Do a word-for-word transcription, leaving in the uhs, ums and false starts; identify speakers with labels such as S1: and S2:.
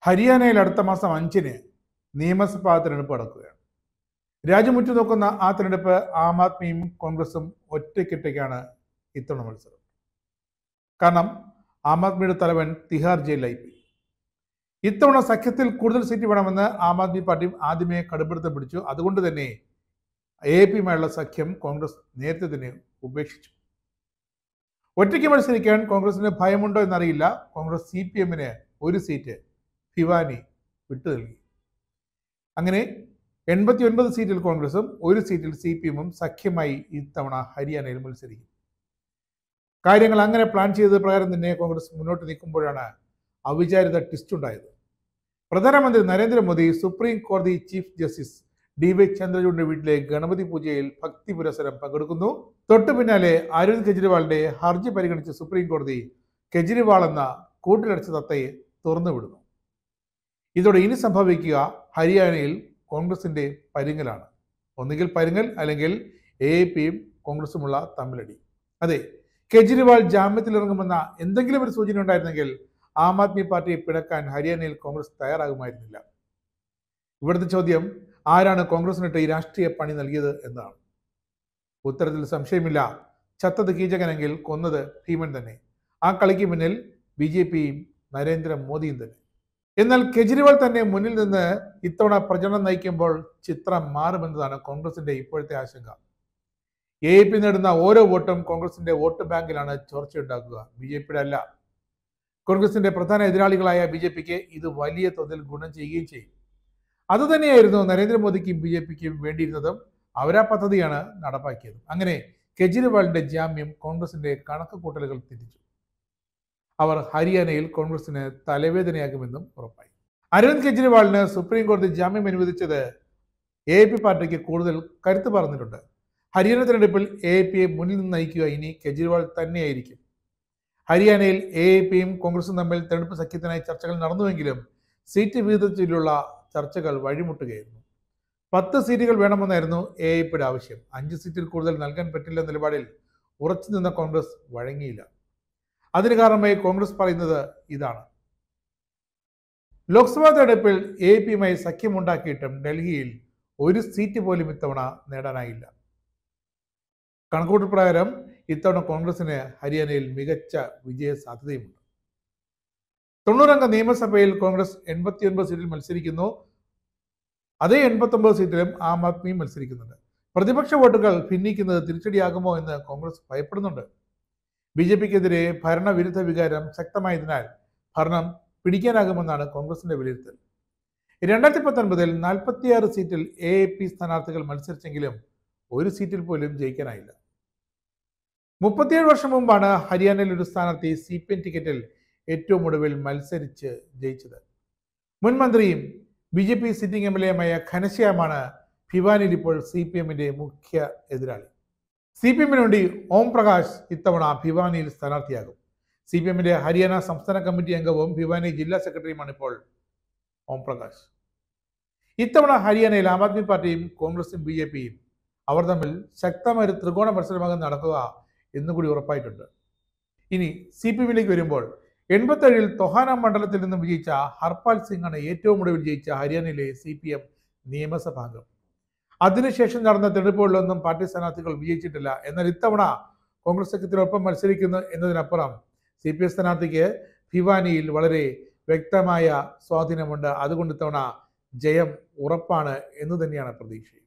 S1: ഹരിയാനയിൽ അടുത്ത മാസം അഞ്ചിന് നിയമസഭാ തിരഞ്ഞെടുപ്പ് നടക്കുകയാണ്. രാജ്യം ഉറ്റുനോക്കുന്ന ആ തിരഞ്ഞെടുപ്പ് ആം ആദ്മിയും കോൺഗ്രസും ഒറ്റയ്ക്കൊറ്റയ്ക്കാണ് ഇത്തവണ മത്സരം. കാരണം ആം ആദ്മിയുടെ തലവൻ തിഹാർ ജയിലിലായി പോയി. ഇത്തവണ സഖ്യത്തിൽ കൂടുതൽ സീറ്റ് വേണമെന്ന് ആം ആദ്മി പാർട്ടി ആദ്യമേ കടുംപിടുത്തം പിടിച്ചു. അതുകൊണ്ട് തന്നെ എ പിയുമായുള്ള സഖ്യം കോൺഗ്രസ് നേരത്തെ തന്നെ ഉപേക്ഷിച്ചു. ഒറ്റയ്ക്ക് മത്സരിക്കാൻ കോൺഗ്രസിന് ഭയമുണ്ടോ എന്നറിയില്ല. കോൺഗ്രസ് സി പി എമ്മിന് ഒരു സീറ്റ് ഭിവാനി വിട്ടു നൽകി. അങ്ങനെ എൺപത്തി ഒൻപത് സീറ്റിൽ കോൺഗ്രസും ഒരു സീറ്റിൽ സി പി എമ്മും സഖ്യമായി ഇത്തവണ ഹരിയാനയിൽ മത്സരിക്കും. കാര്യങ്ങൾ അങ്ങനെ പ്ലാൻ ചെയ്തത് പ്രകാരം തന്നെ കോൺഗ്രസ് മുന്നോട്ട് നീക്കുമ്പോഴാണ് അവിചാരിത ട്വിസ്റ്റ് ഉണ്ടായത്. പ്രധാനമന്ത്രി നരേന്ദ്രമോദി സുപ്രീം കോടതി ചീഫ് ജസ്റ്റിസ് ഡി വൈ ചന്ദ്രചൂഡിന്റെ വീട്ടിലെ ഗണപതി പൂജയിൽ ഭക്തി പുരസ്സരം പങ്കെടുക്കുന്നു. തൊട്ടു പിന്നാലെ അരവിന്ദ് കെജ്രിവാളിന്റെ ഹർജി പരിഗണിച്ച് സുപ്രീം കോടതി കെജ്രിവാൾ എന്ന കൂട്ടിലടച്ച തത്തയെ തുറന്നുവിടുന്നു. ഇതോടെ ഇനി സംഭവിക്കുക ഹരിയാനയിൽ കോൺഗ്രസിന്റെ പരുങ്ങലാണ്. ഒന്നുകിൽ പരുങ്ങൽ, അല്ലെങ്കിൽ എ പിയും കോൺഗ്രസുമുള്ള തമ്മിലടി. അതെ, കെജ്രിവാൾ ജാമ്യത്തിലിറങ്ങുമെന്ന എന്തെങ്കിലും ഒരു സൂചന ഉണ്ടായിരുന്നെങ്കിൽ ആം ആദ്മി പാർട്ടിയെ പിണക്കാൻ ഹരിയാനയിൽ കോൺഗ്രസ് തയ്യാറാകുമായിരുന്നില്ല. ഇവിടുത്തെ ചോദ്യം, ആരാണ് കോൺഗ്രസിനിട്ട് ഈ രാഷ്ട്രീയ പണി നൽകിയത് എന്നാണ്. ഉത്തരത്തിൽ സംശയമില്ല. ചത്തത് കീചകനെങ്കിൽ കൊന്നത് ഭീമൻ തന്നെ. ആ കളിക്ക് മുന്നിൽ ബി ജെ പിയും നരേന്ദ്രമോദിയും തന്നെ. എന്നാൽ കെജ്രിവാൾ തന്നെ മുന്നിൽ നിന്ന് ഇത്തവണ പ്രചരണം നയിക്കുമ്പോൾ ചിത്രം മാറുമെന്നതാണ് കോൺഗ്രസിന്റെ ഇപ്പോഴത്തെ ആശങ്ക. എ പി നേടുന്ന ഓരോ വോട്ടും കോൺഗ്രസിന്റെ വോട്ട് ബാങ്കിലാണ് ചോർച്ചയുണ്ടാക്കുക, ബി ജെ പിയുടെ അല്ല. കോൺഗ്രസിന്റെ പ്രധാന എതിരാളികളായ ബി ജെ പിക്ക് ഇത് വലിയ തോതിൽ ഗുണം ചെയ്യുകയും ചെയ്യും. അതുതന്നെയായിരുന്നു നരേന്ദ്രമോദിക്കും ബി ജെ പിക്കും വേണ്ടിയിരുന്നതും. അവരാ പദ്ധതിയാണ് നടപ്പാക്കിയത്. അങ്ങനെ കെജ്രിവാളിന്റെ ജാമ്യം കോൺഗ്രസിന്റെ കണക്ക് കൂട്ടലുകൾ തിരിച്ചു. അവർ ഹരിയാനയിൽ കോൺഗ്രസിന് തലവേദനയാകുമെന്നും ഉറപ്പായി. അരവിന്ദ് കെജ്രിവാളിന് സുപ്രീം കോടതി ജാമ്യം അനുവദിച്ചത് എ പി പാർട്ടിക്ക് കൂടുതൽ കരുത്ത് പറഞ്ഞിട്ടുണ്ട്. ഹരിയാന തെരഞ്ഞെടുപ്പിൽ എ പിയെ മുന്നിൽ നിന്ന് നയിക്കുക ഇനി കെജ്രിവാൾ തന്നെയായിരിക്കും. ഹരിയാനയിൽ എ പിയും കോൺഗ്രസും തമ്മിൽ തെരഞ്ഞെടുപ്പ് സഖ്യത്തിനായി ചർച്ചകൾ നടന്നുവെങ്കിലും സീറ്റ് വിഹിതത്തിലുള്ള ചർച്ചകൾ വഴിമുട്ടുകയായിരുന്നു. പത്ത് സീറ്റുകൾ വേണമെന്നായിരുന്നു എ പിയുടെ ആവശ്യം. അഞ്ച് സീറ്റിൽ കൂടുതൽ നൽകാൻ പറ്റില്ല നിലപാടിൽ ഉറച്ചു നിന്ന കോൺഗ്രസ് വഴങ്ങിയില്ല. അതിന് കാരണമായി കോൺഗ്രസ് പറയുന്നത് ഇതാണ്: ലോക്സഭാ തെരഞ്ഞെടുപ്പിൽ എ പിയുമായി സഖ്യമുണ്ടാക്കിയിട്ടും ഡൽഹിയിൽ ഒരു സീറ്റ് പോലും ഇത്തവണ നേടാനായില്ല. കണക്കൂട്ടൽ പ്രകാരം ഇത്തവണ കോൺഗ്രസിന് ഹരിയാനയിൽ മികച്ച വിജയ സാധ്യതയുമുണ്ട്. തൊണ്ണൂറംഗ നിയമസഭയിൽ കോൺഗ്രസ് എൺപത്തി ഒൻപത് സീറ്റിൽ മത്സരിക്കുന്നു. അതേ എൺപത്തി ഒമ്പത് സീറ്റിലും ആം ആദ്മിയും മത്സരിക്കുന്നുണ്ട്. പ്രതിപക്ഷ വോട്ടുകൾ ഭിന്നിക്കുന്നത് തിരിച്ചടിയാകുമോ എന്ന് കോൺഗ്രസ് ഭയപ്പെടുന്നുണ്ട്. ബി ജെ പിക്കെതിരെ ഭരണവിരുദ്ധ വികാരം ശക്തമായതിനാൽ ഭരണം പിടിക്കാനാകുമെന്നാണ് കോൺഗ്രസിന്റെ വിലയിരുത്തൽ. രണ്ടായിരത്തി പത്തൊൻപതിൽ നാൽപ്പത്തിയാറ് സീറ്റിൽ എ പി സ്ഥാനാർത്ഥികൾ മത്സരിച്ചെങ്കിലും ഒരു സീറ്റിൽ പോലും ജയിക്കാനായില്ല. മുപ്പത്തിയേഴ് വർഷം മുമ്പാണ് ഹരിയാനയിൽ ഒരു സ്ഥാനാർത്ഥി സി പി എം ടിക്കറ്റിൽ ഏറ്റവും ഒടുവിൽ മത്സരിച്ച് ജയിച്ചത്. മുൻ മന്ത്രിയും B J P sitting M L എയുമായ ഘനശ്യാമാണ് ഭിവാനിയിൽ ഇപ്പോൾ സി പി എമ്മിന്റെ മുഖ്യ എതിരാളി. സി പി എമ്മിന് വേണ്ടി ഓം പ്രകാശ് ഇത്തവണ ഭിവാനിയിൽ സ്ഥാനാർത്ഥിയാകും. സി പി എമ്മിന്റെ ഹരിയാന സംസ്ഥാന കമ്മിറ്റി അംഗവും ഭിവാനി ജില്ലാ സെക്രട്ടറിയുമാണ് ഇപ്പോൾ ഓം പ്രകാശ്. ഇത്തവണ ഹരിയാനയിൽ ആം ആദ്മി പാർട്ടിയും കോൺഗ്രസും ബി ജെ പിയും അവർ തമ്മിൽ ശക്തമായ ഒരു ത്രികോണ മത്സരമാകും നടക്കുക എന്നുകൂടി ഉറപ്പായിട്ടുണ്ട്. ഇനി സി പി എമ്മിലേക്ക് വരുമ്പോൾ എൺപത്തേഴിൽ തൊഹാന മണ്ഡലത്തിൽ നിന്നും വിജയിച്ച ഹർപാൽ സിംഗ് ആണ് ഏറ്റവും ഒടുവിൽ ജയിച്ച ഹരിയാനയിലെ സി പി എം നിയമസഭാംഗം. അതിനുശേഷം നടന്ന തെരഞ്ഞെടുപ്പുകളിലൊന്നും പാർട്ടി സ്ഥാനാർത്ഥികൾ വിജയിച്ചിട്ടില്ല. എന്നാൽ ഇത്തവണ കോൺഗ്രസ് സഖ്യത്തിനൊപ്പം മത്സരിക്കുന്നു എന്നതിനപ്പുറം സി പി എം സ്ഥാനാർത്ഥിക്ക് ഭിവാനിയിൽ വളരെ വ്യക്തമായ സ്വാധീനമുണ്ട്. അതുകൊണ്ട് ഇത്തവണ ജയം ഉറപ്പാണ് എന്ന് തന്നെയാണ് പ്രതീക്ഷ.